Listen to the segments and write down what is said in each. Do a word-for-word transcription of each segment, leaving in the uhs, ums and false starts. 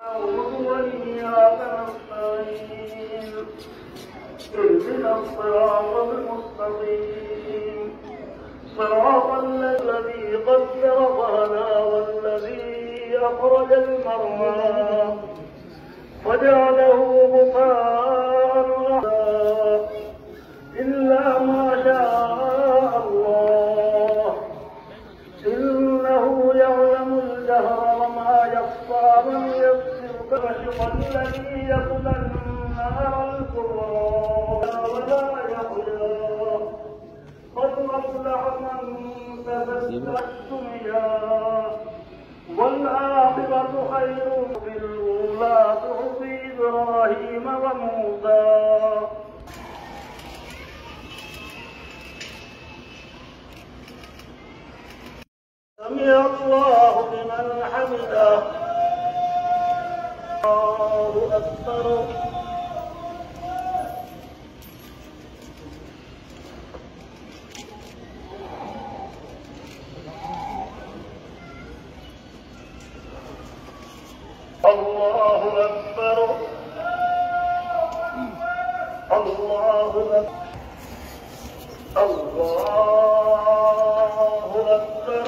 وإياك نستعين اهدنا الصراط المستقيم صراط الذي قدر فهدى والذي أخرج المرعى فجعله غثاء أحوى إلا ما شاء الله إنه يعلم الجهر وما يخفى ويسرك الشقى الذي يصلى النار الكبرى ولا يحيى قد أفلح من تزكى الدنيا والآخرة خير بالأولى صحف إبراهيم وموسى. سمع الله لمن حمده الله أكبر. الله أكبر الله أكبر الله أكبر.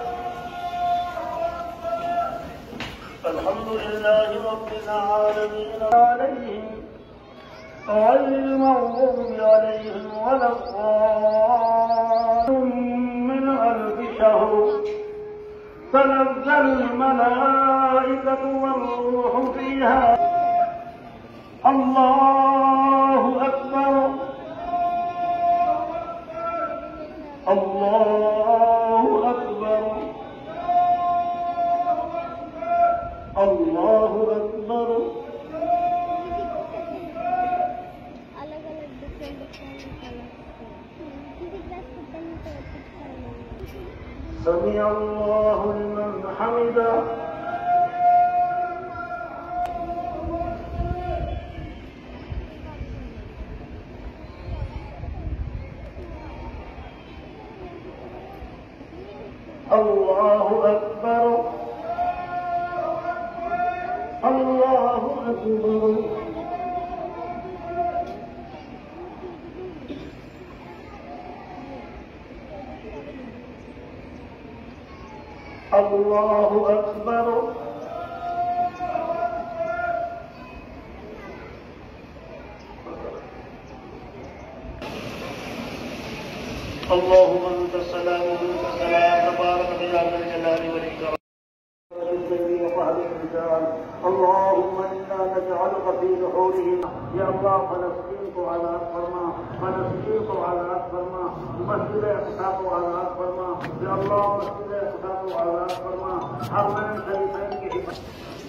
الحمد لله رب العالمين عليهم غير المغضوب عليهم ولا الضالين من ألف شهر تنزل الملائكة والروح فيها. الله أكبر الله أكبر الله أكبر. سمع الله لمن حمده. الله أكبر الله أكبر. الله أكبر. اللهم أنت السلام ومنك السلام تبارك يا ذا الجلال والإكرام. اللهم إنا نجعلك في نحورهم يا الله فلسطين को आजाद फरमा फलस्तीन को आजाद फरमा मस्जिद अक़सा को आजाद फरमा या अल्लाह मस्जिद अक़सा को आजाद फरमा हरमैन शरीफैन की हिफाज़त।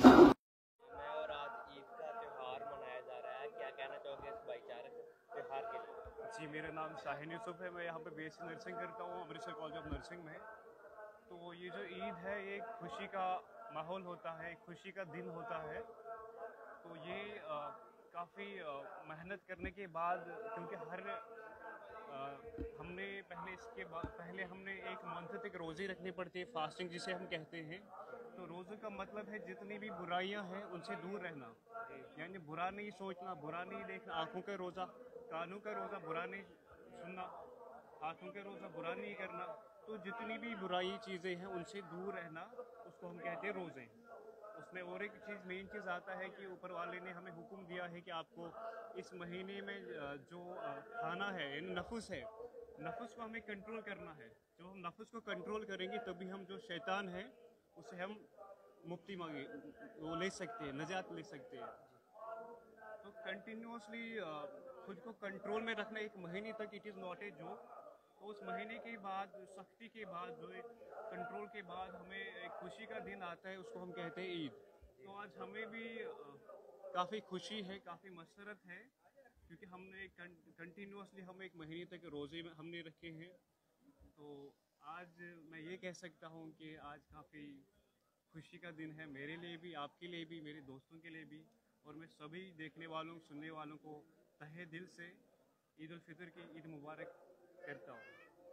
और आज ईद का त्यौहार मनाया जा रहा है, क्या कहना चाहोगे इस भाईचारे त्यौहार के लिए? जी, मेरा नाम शाहिन यूसुफ है, मैं यहाँ पे बीएससी नर्सिंग करता हूँ अमृतसर कॉलेज ऑफ नर्सिंग में। तो ये जो ईद है ये एक खुशी का माहौल होता है, एक खुशी का दिन होता है। तो ये काफ़ी मेहनत करने के बाद, क्योंकि हर आ, हमने पहले इसके बाद पहले हमने एक मंथ तक रोज़े रखनी पड़ती है, फास्टिंग जिसे हम कहते हैं। तो रोज़े का मतलब है जितनी भी बुराइयां हैं उनसे दूर रहना, यानी बुरा नहीं सोचना, बुरा नहीं देखना। आँखों का रोज़ा, कानों का रोज़ा, बुरा नहीं सुनना, हाथों का रोज़ा, बुरा नहीं करना। तो जितनी भी बुराई चीज़ें हैं उनसे दूर रहना, उसको हम कहते हैं रोज़े। उसमें और एक चीज़ मेन चीज़ आता है कि ऊपर वाले ने हमें हुक्म दिया है कि आपको इस महीने में जो खाना है, नफ्स है, नफ्स को हमें कंट्रोल करना है। जो हम नफ्स को कंट्रोल करेंगे तभी हम जो शैतान है उससे हम मुक्ति मांगे वो ले सकते हैं, निजात ले सकते हैं। तो कंटिन्यूसली खुद को कंट्रोल में रखना एक महीने तक, it is not a joke. तो उस महीने के बाद, सख्ती के बाद, जो कंट्रोल के बाद हमें एक खुशी का दिन आता है, उसको हम कहते हैं ईद। तो आज हमें भी काफ़ी खुशी है, काफ़ी मसरत है, क्योंकि हमने कंटिन्यूसली हम एक महीने तक रोज़े में हमने रखे हैं। तो आज मैं ये कह सकता हूँ कि आज काफ़ी खुशी का दिन है, मेरे लिए भी, आपके लिए भी, मेरे दोस्तों के लिए भी। और मैं सभी देखने वालों, सुनने वालों को तहे दिल से ईद उल फितर की ईद मुबारक करता हूँ।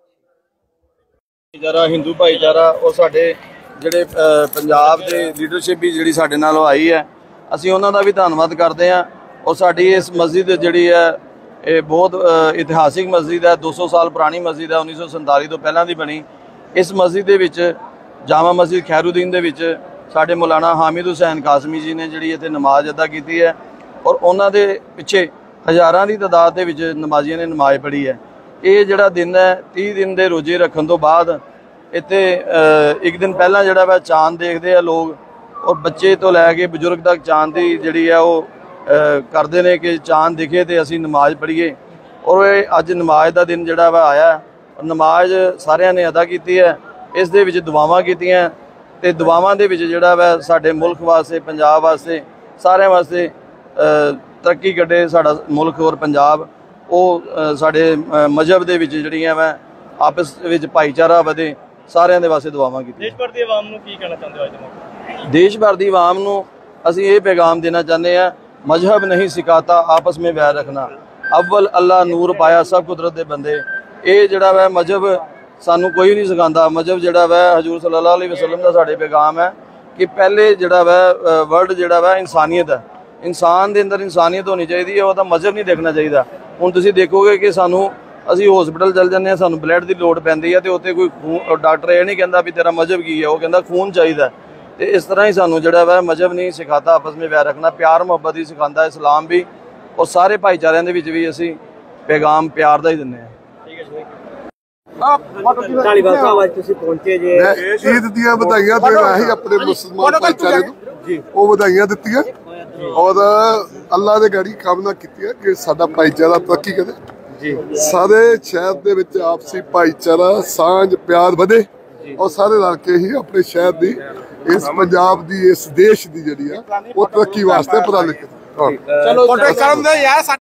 भाईचारा हिंदू भाईचारा और साढ़े ਜਿਹੜੇ ਪੰਜਾਬ ਦੇ ਲੀਡਰਸ਼ਿਪ भी ਜਿਹੜੀ ਸਾਡੇ ਨਾਲ आई है ਅਸੀਂ ਉਹਨਾਂ ਦਾ ਵੀ ਧੰਨਵਾਦ ਕਰਦੇ ਹਾਂ। ਔਰ ਸਾਡੀ ਇਸ ਮਸਜਿਦ ਜਿਹੜੀ ਹੈ ਇਹ ਬਹੁਤ ਇਤਿਹਾਸਿਕ ਮਸਜਿਦ ਹੈ, ਦੋ ਸੌ ਸਾਲ ਪੁਰਾਣੀ ਮਸਜਿਦ ਹੈ, ਉੱਨੀ ਸੌ ਸੰਤਾਲੀ ਤੋਂ ਪਹਿਲਾਂ ਦੀ ਬਣੀ। ਇਸ ਮਸਜਿਦ ਦੇ ਵਿੱਚ ਜਾਮਾ ਮਸਜਿਦ ਖੈਰੁਦੀਨ ਦੇ ਵਿੱਚ ਸਾਡੇ ਮੌਲਾਨਾ ਹਾਮਿਦ ਹੁਸੈਨ ਕਾਸਮੀ ਜੀ ਨੇ ਜਿਹੜੀ ਇੱਥੇ ਨਮਾਜ਼ ਅਦਾ ਕੀਤੀ ਹੈ ਔਰ ਉਹਨਾਂ ਦੇ ਪਿੱਛੇ ਹਜ਼ਾਰਾਂ ਦੀ ਤਾਦਾਦ ਦੇ ਵਿੱਚ ਨਮਾਜ਼ੀਆਂ ਨੇ ਨਮਾਜ਼ ਪੜ੍ਹੀ ਹੈ। ਇਹ ਜਿਹੜਾ ਦਿਨ ਹੈ ਤੀਹ ਦਿਨ ਦੇ ਰੋਜ਼ੇ ਰੱਖਣ ਤੋਂ ਬਾਅਦ ਇੱਥੇ ਇੱਕ ਦਿਨ ਪਹਿਲਾਂ ਜਿਹੜਾ ਵਾ ਚਾਂਦ ਦੇਖਦੇ ਆ ਲੋਕ, ਔਰ ਬੱਚੇ ਤੋਂ ਲੈ ਕੇ ਬਜ਼ੁਰਗ ਤੱਕ ਚਾਂਦ ਦੀ ਜਿਹੜੀ ਆ ਉਹ ਕਰਦੇ ਨੇ ਕਿ ਚਾਂਦ ਦਿਖੇ ਤੇ ਅਸੀਂ ਨਮਾਜ਼ ਪੜ੍ਹੀਏ। ਔਰ ਇਹ ਅੱਜ ਨਮਾਜ਼ ਦਾ ਦਿਨ ਜਿਹੜਾ ਵਾ ਆਇਆ, ਨਮਾਜ਼ ਸਾਰਿਆਂ ਨੇ ਅਦਾ ਕੀਤੀ ਹੈ। ਇਸ ਦੇ ਵਿੱਚ ਦੁਆਵਾਂ ਕੀਤੀਆਂ ਤੇ ਦੁਆਵਾਂ ਦੇ ਵਿੱਚ ਜਿਹੜਾ ਵਾ ਸਾਡੇ ਮੁਲਕ ਵਾਸਤੇ, ਪੰਜਾਬ ਵਾਸਤੇ, ਸਾਰਿਆਂ ਵਾਸਤੇ ਤਰੱਕੀ ਕੱਢੇ ਸਾਡਾ ਮੁਲਕ ਔਰ ਪੰਜਾਬ। ਉਹ ਸਾਡੇ ਮਜ਼ਹਬ ਦੇ ਵਿੱਚ ਜਿਹੜੀਆਂ ਵਾ ਆਪਸ ਵਿੱਚ ਭਾਈਚਾਰਾ ਵਧੇ, ਸਾਰਿਆਂ ਦੇ ਵਾਸਤੇ ਦੁਆਵਾਂ ਕੀਤੀਆਂ। ਦੇਸ਼ ਭਰ ਦੀ ਆਵਾਮ ਨੂੰ ਕੀ ਕਹਿਣਾ ਚਾਹੁੰਦੇ ਹੋ ਅੱਜ ਦੇ ਮੌਕੇ? ਦੇਸ਼ ਭਰ ਦੀ ਆਵਾਮ ਨੂੰ ਅਸੀਂ ਇਹ ਪੈਗਾਮ ਦੇਣਾ ਚਾਹੁੰਦੇ ਹਾਂ, मजहब नहीं सिखाता आपस में वैर रखना, अव्वल अल्लाह नूर पाया सब कुदरत दे बंदे। ये जिहड़ा वै मजहब सानू कोई नहीं सिखाता। मजहब जिहड़ा वै हजूर सल्लल्लाहु अलैहि वसल्लम का साडे पैगाम है कि पहले जिहड़ा वै वर्ल्ड जिहड़ा वै इंसानियत है, इंसान दे अंदर इंसानियत होनी चाहिए है, ਉਹਦਾ मजहब नहीं देखना चाहिए। ਹੁਣ ਤੁਸੀਂ ਦੇਖੋਗੇ ਕਿ ਸਾਨੂੰ ਅਸੀਂ ਹਸਪੀਟਲ ਚੱਲ ਜਾਂਦੇ ਹਾਂ, ਸਾਨੂੰ ਬਲੱਡ ਦੀ ਲੋੜ ਪੈਂਦੀ ਹੈ ਤੇ ਉੱਥੇ ਕੋਈ ਖੂਨ ਡਾਕਟਰ ਇਹ ਨਹੀਂ ਕਹਿੰਦਾ ਵੀ ਤੇਰਾ ਮਜਹਬ ਕੀ ਹੈ, ਉਹ ਕਹਿੰਦਾ ਖੂਨ ਚਾਹੀਦਾ। ਤੇ ਇਸ ਤਰ੍ਹਾਂ ਹੀ ਸਾਨੂੰ ਜਿਹੜਾ ਵਾ ਮਜਹਬ ਨਹੀਂ ਸਿਖਾਤਾ ਆਪਸ ਵਿੱਚ ਵੈਰ ਰੱਖਣਾ, ਪਿਆਰ ਮੁਹੱਬਤ ਹੀ ਸਿਖਾਉਂਦਾ ਇਸਲਾਮ ਵੀ, ਔਰ ਸਾਰੇ ਭਾਈਚਾਰਿਆਂ ਦੇ ਵਿੱਚ ਵੀ ਅਸੀਂ ਪੈਗਾਮ ਪਿਆਰ ਦਾ ਹੀ ਦਿੰਦੇ ਹਾਂ। ਠੀਕ ਹੈ ਧਾਲੀਵਾਲ ਸਾਹਿਬ, ਅੱਜ ਤੁਸੀਂ ਪਹੁੰਚੇ ਜੇ, ਈਦ ਦੀਆਂ ਵਧਾਈਆਂ ਦੇਣਾ ਹੀ ਆਪਣੇ ਮੁਸਲਮਾਨ ਭਾਈਚਾਰੇ ਨੂੰ, ਉਹ ਵਧਾਈਆਂ ਦਿੱਤੀਆਂ ਔਰ ਅੱਲਾ ਦੇ ਗਾੜੀ ਕਾਮਨਾ ਕੀਤੀ ਹੈ ਕਿ ਸਾਡਾ ਭਾਈਚਾਰਾ ਤਰੱਕੀ ਕਰੇ ਜੀ, ਸਾਰੇ ਸ਼ਹਿਰ ਦੇ ਵਿੱਚ ਆਪਸੀ ਭਾਈਚਾਰਾ ਸਾਂਝ ਪਿਆਰ ਵਧੇ ਔਰ ਸਾਰੇ ਰਲ ਕੇ ਹੀ ਆਪਣੇ ਸ਼ਹਿਰ ਦੀ, ਇਸ ਪੰਜਾਬ ਦੀ, ਇਸ ਦੇਸ਼ ਦੀ ਜਿਹੜੀ ਆ ਉਹ ਤਰੱਕੀ ਵਾਸਤੇ ਉਪਰਾਲੇ ਕਰੇ। ਚਲੋ ਕਰਨ ਦੇ ਯਾਰ।